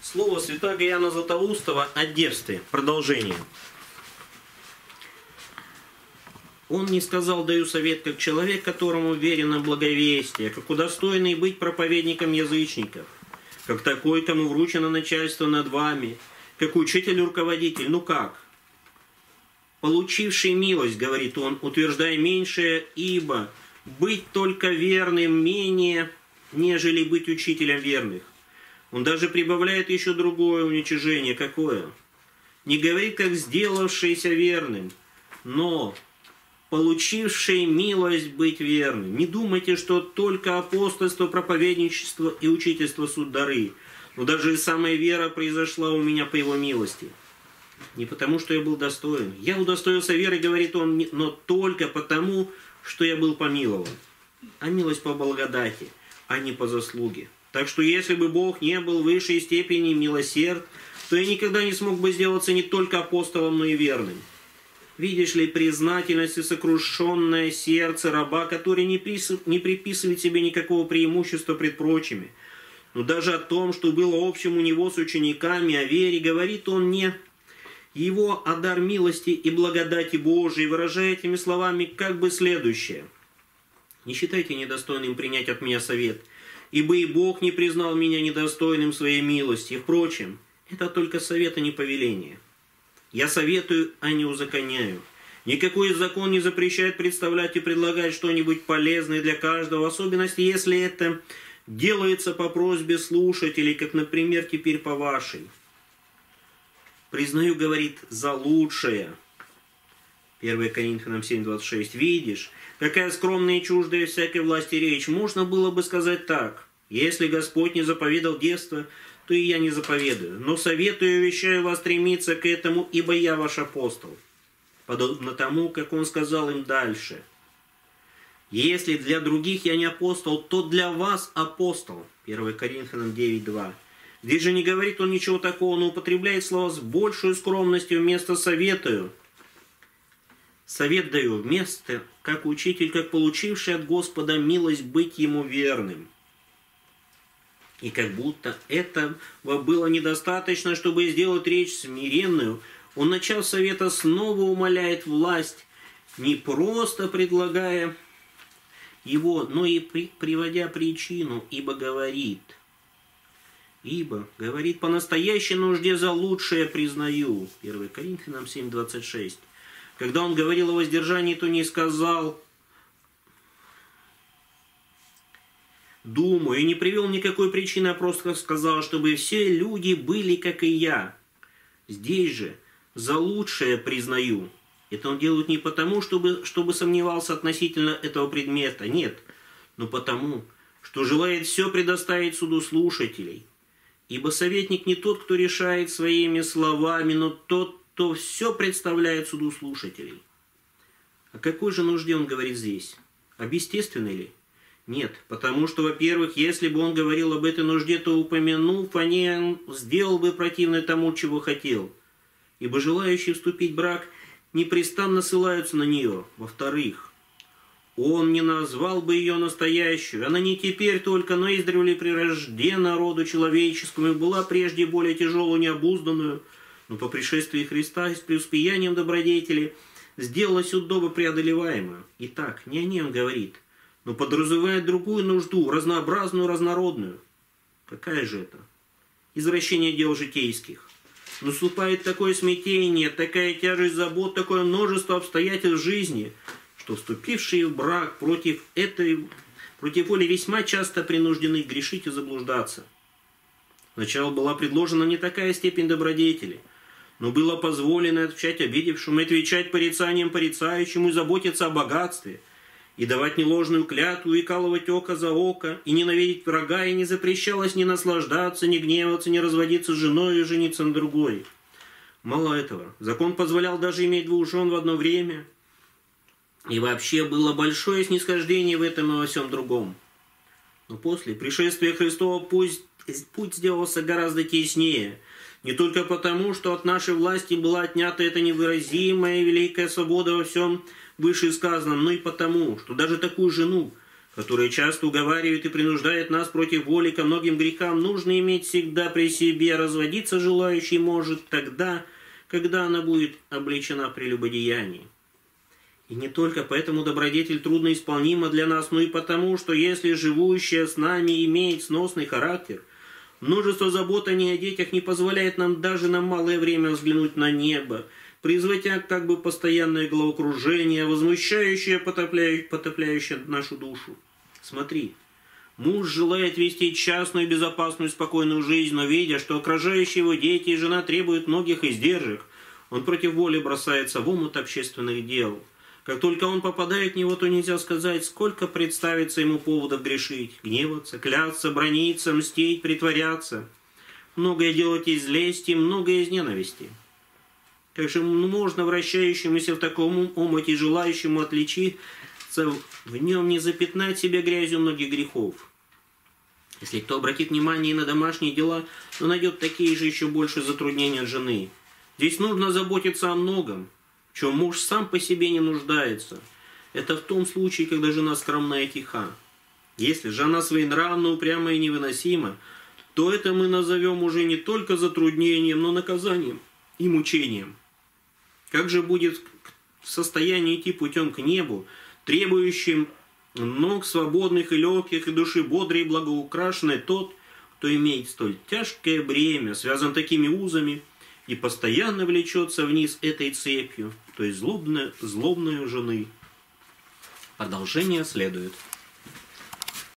Слово святого Иоанна Златоустова о девстве. Продолжение. Он не сказал: даю совет, как человек, которому верено благовестие, как удостоенный быть проповедником язычников, как такой, кому вручено начальство над вами, как учитель-руководитель. Ну как? Получивший милость, говорит он, утверждая меньшее, ибо быть только верным менее, нежели быть учителем верных. Он даже прибавляет еще другое уничижение. Какое? Не говорит, как сделавшийся верным, но получивший милость быть верным. Не думайте, что только апостольство, проповедничество и учительство суть дары, но даже и самая вера произошла у меня по его милости. Не потому, что я был достоин. Я удостоился веры, говорит он, но только потому, что я был помилован. А милость по благодати, а не по заслуге. Так что если бы Бог не был в высшей степени милосерд, то я никогда не смог бы сделаться не только апостолом, но и верным. Видишь ли, признательность и сокрушенное сердце раба, который не приписывает себе никакого преимущества пред прочими, но даже о том, что было общим у него с учениками о вере, говорит он не его, а дар милости и благодати Божией, выражая этими словами как бы следующее. Не считайте недостойным принять от меня совет, ибо и Бог не признал меня недостойным своей милости. Впрочем, это только совет, а не повеление. Я советую, а не узаконяю. Никакой закон не запрещает представлять и предлагать что-нибудь полезное для каждого, в особенности, если это делается по просьбе слушателей, как, например, теперь по вашей. Признаю, говорит, за лучшее. 1 Коринфянам 7:26. Видишь, какая скромная и чуждая всякой власти речь. Можно было бы сказать так: если Господь не заповедал девство, то и я не заповедую. Но советую и увещаю вас стремиться к этому, ибо я ваш апостол. Подобно тому, как он сказал им дальше. Если для других я не апостол, то для вас апостол. 1 Коринфянам 9:2. Здесь же не говорит он ничего такого, но употребляет слова с большей скромностью вместо советую. Совет даю вместо, как учитель, как получивший от Господа милость быть ему верным. И как будто этого было недостаточно, чтобы сделать речь смиренную, он, начав совета, снова умаляет власть, не просто предлагая его, но и приводя причину, ибо говорит, по настоящей нужде за лучшее признаю. 1 Коринфянам 7:26. Когда он говорил о воздержании, то не сказал думаю, и не привел никакой причины, а просто сказал, чтобы все люди были, как и я. Здесь же за лучшее признаю. Это он делает не потому, чтобы сомневался относительно этого предмета, нет, но потому, что желает все предоставить суду слушателей. Ибо советник не тот, кто решает своими словами, но тот, кто все представляет суду слушателей. О какой же нужде он говорит здесь? Об естественной ли? Нет, потому что, во-первых, если бы он говорил об этой нужде, то, упомянув о ней, он сделал бы противное тому, чего хотел. Ибо желающие вступить в брак непрестанно ссылаются на нее. Во-вторых, он не назвал бы ее настоящую. Она не теперь только, но издревле прирождена роду человеческому и была прежде более тяжелую, необузданную, но по пришествии Христа и с преуспеянием добродетели сделалась удобо преодолеваемую. Итак, не о ней он говорит, но подразумевает другую нужду, разнообразную, разнородную. Какая же это? Извращение дел житейских. Наступает такое смятение, такая тяжесть забот, такое множество обстоятельств жизни, что вступившие в брак против воли весьма часто принуждены грешить и заблуждаться. Сначала была предложена не такая степень добродетели, но было позволено отвечать обидевшему, отвечать порицанием порицающему и заботиться о богатстве, и давать неложную клятву, и калывать око за око, и ненавидеть врага, и не запрещалось ни наслаждаться, ни гневаться, ни разводиться с женой и жениться на другой. Мало этого, закон позволял даже иметь двух жен в одно время, и вообще было большое снисхождение в этом и во всем другом. Но после пришествия Христова путь сделался гораздо теснее, не только потому, что от нашей власти была отнята эта невыразимая и великая свобода во всем вышесказанном, но и потому, что даже такую жену, которые часто уговаривают и принуждают нас против воли ко многим грехам, нужно иметь всегда при себе. Разводиться желающий может тогда, когда она будет облечена в прелюбодеянии. И не только поэтому добродетель трудно исполнима для нас, но и потому, что если живущая с нами имеет сносный характер, множество забот о ней о детях не позволяет нам даже на малое время взглянуть на небо, производя как бы постоянное головокружение, возмущающее, потопляющее нашу душу. Смотри, муж желает вести частную, безопасную, спокойную жизнь, но видя, что окружающие его дети и жена требуют многих издержек, он против воли бросается в омут общественных дел. Как только он попадает в него, то нельзя сказать, сколько представится ему поводов грешить, гневаться, кляться, браниться, мстить, притворяться. Многое делать из лести, многое из ненависти. Как же можно вращающемуся в таком омуте желающему отличиться в нем не запятнать себя грязью многих грехов? Если кто обратит внимание на домашние дела, то найдет такие же еще больше затруднения от жены. Здесь нужно заботиться о многом, в чем муж сам по себе не нуждается. Это в том случае, когда жена скромна и тиха. Если же она своенравна, упряма и невыносима, то это мы назовем уже не только затруднением, но наказанием и мучением. Как же будет в состоянии идти путем к небу, требующим ног свободных и легких, и души бодрой и благоукрашенной тот, кто имеет столь тяжкое бремя, связан такими узами, и постоянно влечется вниз этой цепью, то есть злобной жены. Продолжение следует.